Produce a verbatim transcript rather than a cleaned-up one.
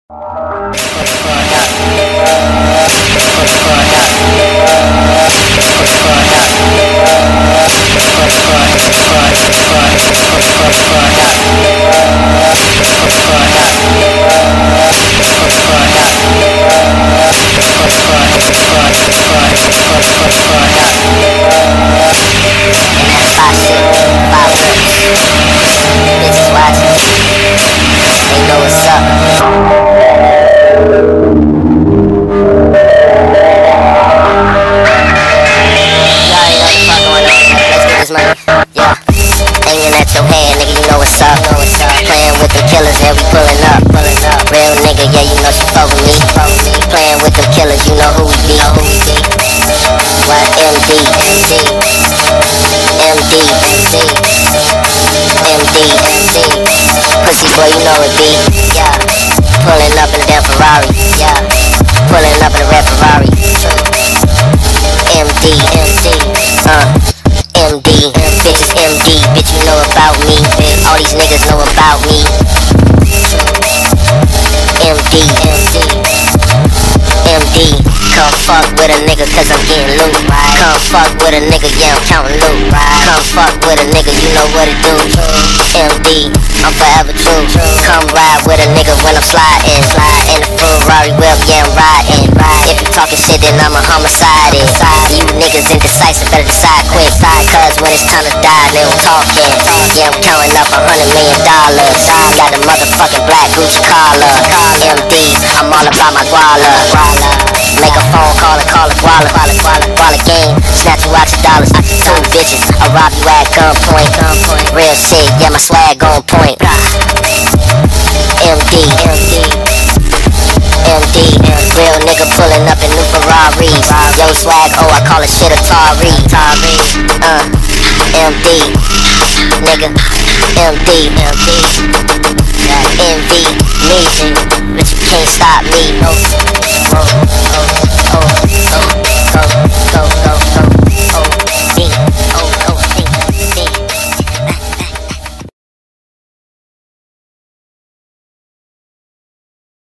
Playing with the killers, you know who we be. What M D, M D, M D, M D, M D, M D. Pussy boy, you know it be. Yeah, pulling up in a damn Ferrari. Yeah, pulling up in a red Ferrari. M D, M D, uh, M D, bitches M D, bitch you know about me. All these niggas know about me. M D, M D, M D. Come fuck with a nigga cause I'm getting loot. Come fuck with a nigga, yeah I'm counting loot. Come fuck with a nigga, you know what it do. M D, I'm forever true. Come ride with a nigga when I'm sliding. Slide in the Ferrari whip, yeah I'm riding. If you talking shit then I'm a homicide. You niggas indecisive, better decide quick. Cause when it's time to die, they don't talking. Yeah I'm counting up a hundred million dollars. Got a motherfucking black Gucci collar. M D, I'm all about my guala. Make a phone call and call a guala. Guala game, snatch you out your dollars. Two bitches, I rob you at gunpoint. Real shit, yeah my swag on point. M D, M D, M D, real nigga pulling up in new Ferraris. Yo swag, oh I call it shit Atari. Uh, M D, nigga, M D, M D. Envy me, but you can't stop me. Oh, oh, oh, oh, oh, oh.